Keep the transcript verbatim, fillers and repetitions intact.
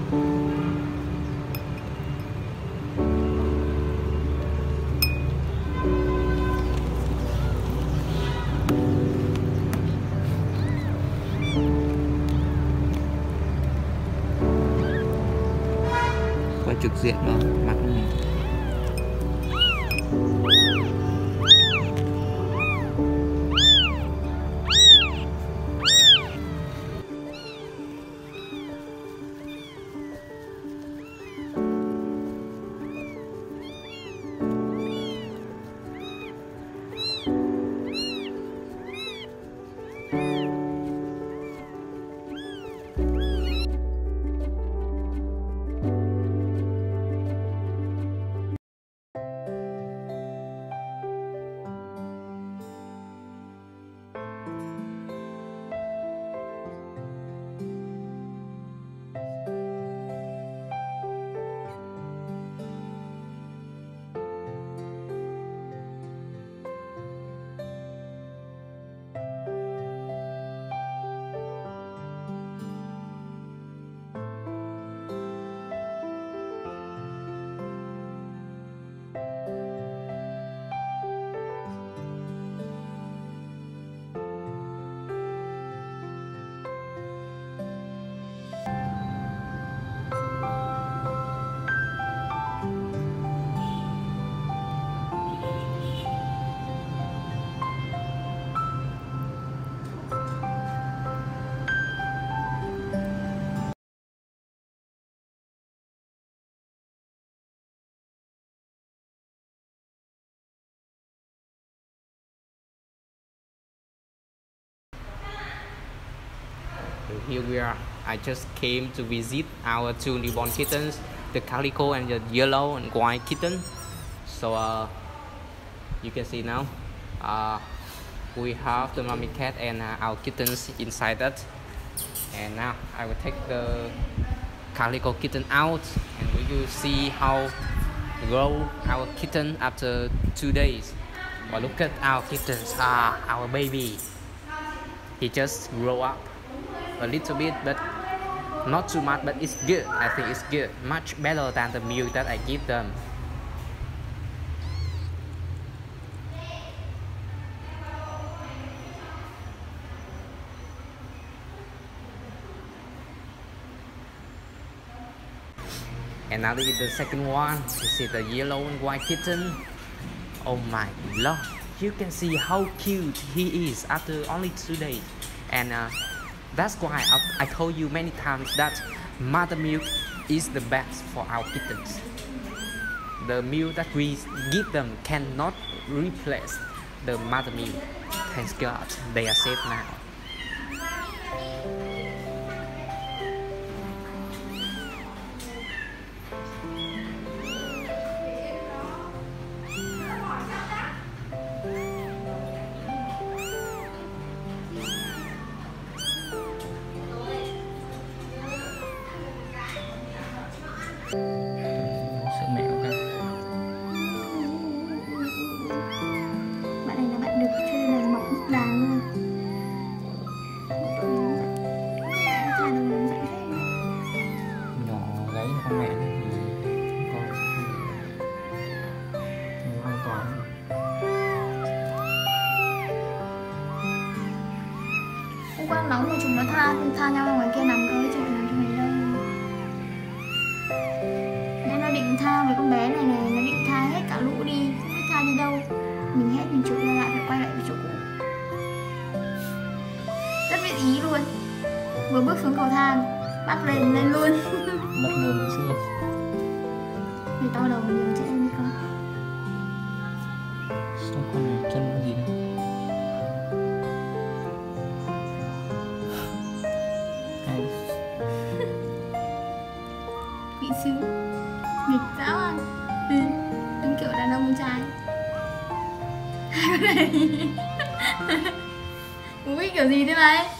Quay trực diện đó, mặt này. Here we are. I just came to visit our two newborn kittens, the calico and the yellow and white kitten. So uh, you can see now uh, we have the mommy cat and uh, our kittens inside that. And now I will take the calico kitten out and we will see how grow our kitten after two days. But look at our kittens, ah, our baby. He just grow up a little bit, but not too much, but it's good. I think it's good, much better than the milk that I give them. And now this is the second one. You see the yellow and white kitten. Oh my lord, you can see how cute he is after only two days. And uh, that's why I, I told you many times that mother milk is the best for our kittens. The milk that we give them cannot replace the mother milk. Thank God, they are safe now. Sữa mẹ của con. Bạn này là bạn đực cho nên là mọc rất đàn luôn. Nhỏ gáy của con mẹ này thì con không an toàn. Hôm qua nóng thì chúng nó tha tha nhau ra ngoài kia nằm cơ chứ làm cho mình đâu. Nên nó định tha với con bé này này, nó định tha hết cả lũ đi, không biết tha đi đâu. Mình hết mình chụp ra lại phải quay lại với chỗ cũ. Rất biết ý luôn. Vừa bước xuống cầu thang, bắt lên lên luôn. Mất luôn hồi xưa. Vì to đầu nhiều chứ em đi con. Sao con này chân có gì đâu. Hay. Quỷ sứ. Nghịch dã man. Ừ, đúng kiểu đàn ông con trai. Hai con này. Ui kiểu gì thế này?